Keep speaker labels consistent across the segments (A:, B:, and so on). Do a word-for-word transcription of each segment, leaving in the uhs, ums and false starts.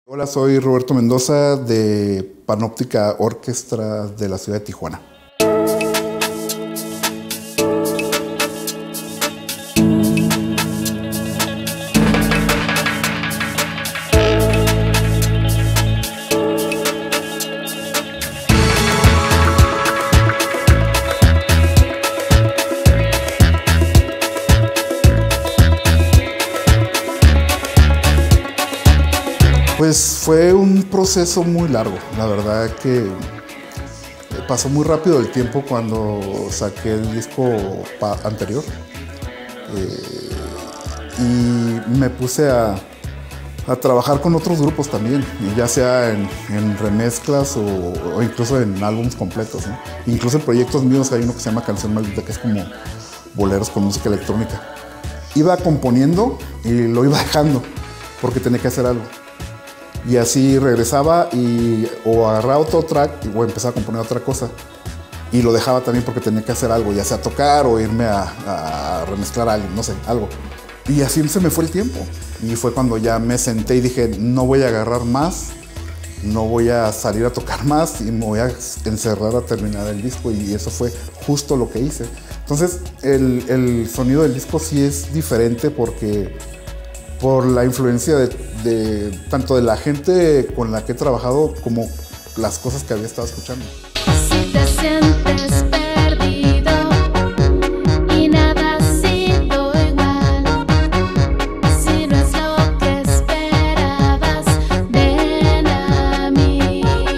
A: Hola, soy Roberto Mendoza de Panóptica Orquestra de la ciudad de Tijuana. Pues fue un proceso muy largo, la verdad que pasó muy rápido el tiempo cuando saqué el disco anterior eh, y me puse a, a trabajar con otros grupos también, ya sea en, en remezclas o, o incluso en álbumes completos, ¿no? Incluso en proyectos míos hay uno que se llama Canción Maldita, que es como boleros con música electrónica. Iba componiendo y lo iba dejando porque tenía que hacer algo. Y así regresaba y o agarraba otro track o empezaba a componer otra cosa. Y lo dejaba también porque tenía que hacer algo, ya sea tocar o irme a, a remezclar a alguien, no sé, algo. Y así se me fue el tiempo. Y fue cuando ya me senté y dije, no voy a agarrar más, no voy a salir a tocar más y me voy a encerrar a terminar el disco. Y eso fue justo lo que hice. Entonces, el, el sonido del disco sí es diferente porque por la influencia de, de tanto de la gente con la que he trabajado como las cosas que había estado escuchando.
B: Si te sientes perdido y nada ha sido igual, si no es lo que esperabas, ven a mí.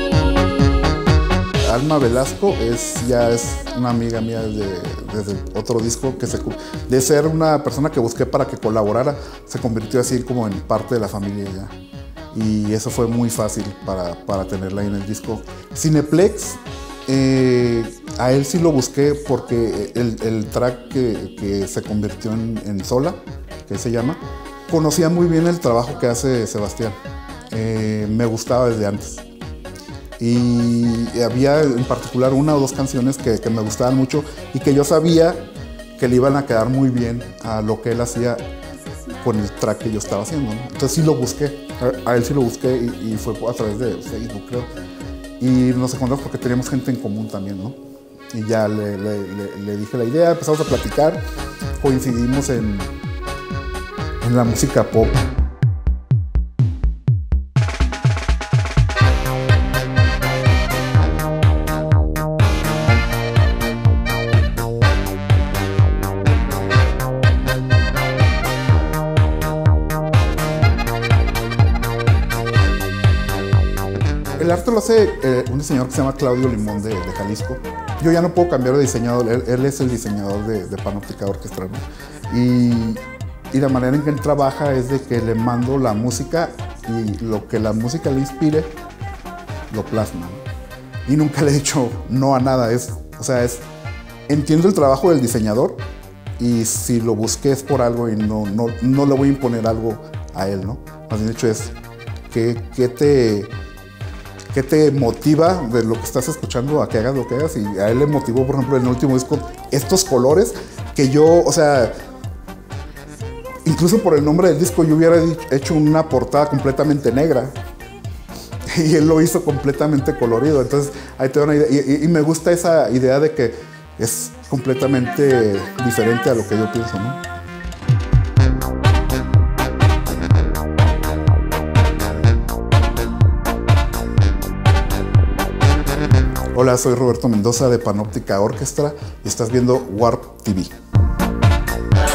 A: Alma Velasco es, ya es una amiga mía desde, desde otro disco, que se, de ser una persona que busqué para que colaborara, se convirtió así como en parte de la familia ya. Y eso fue muy fácil para, para tenerla ahí en el disco. Cineplex, eh, a él sí lo busqué porque el, el track que, que se convirtió en, en Sola, que se llama, conocía muy bien el trabajo que hace Sebastián. Eh, me gustaba desde antes. Y había en particular una o dos canciones que, que me gustaban mucho y que yo sabía que le iban a quedar muy bien a lo que él hacía con el track que yo estaba haciendo, ¿no? Entonces sí lo busqué, a, a él sí lo busqué y, y fue a través de Facebook, creo. Y nos encontramos porque teníamos gente en común también, ¿no? Y ya le, le, le, le dije la idea, empezamos a platicar, coincidimos en, en la música pop. El arte lo hace eh, un diseñador que se llama Claudio Limón de, de Jalisco. Yo ya no puedo cambiar de diseñador, él, él es el diseñador de, de Panóptica Orquestra, ¿no? Y, y la manera en que él trabaja es de que le mando la música y lo que la música le inspire, lo plasma, ¿no? Y nunca le he dicho no a nada, es, o sea, es, entiendo el trabajo del diseñador y si lo busqué es por algo y no, no, no le voy a imponer algo a él, ¿no? Más bien dicho es, ¿qué, qué te... ¿Qué te motiva de lo que estás escuchando a que hagas lo que hagas? Y a él le motivó, por ejemplo, en el último disco, estos colores que yo, o sea, incluso por el nombre del disco yo hubiera hecho una portada completamente negra. Y él lo hizo completamente colorido. Entonces, ahí te da una idea. Y, y, y me gusta esa idea de que es completamente diferente a lo que yo pienso, ¿no? Hola, soy Roberto Mendoza de Panóptica Orquestra y estás viendo Warp T V.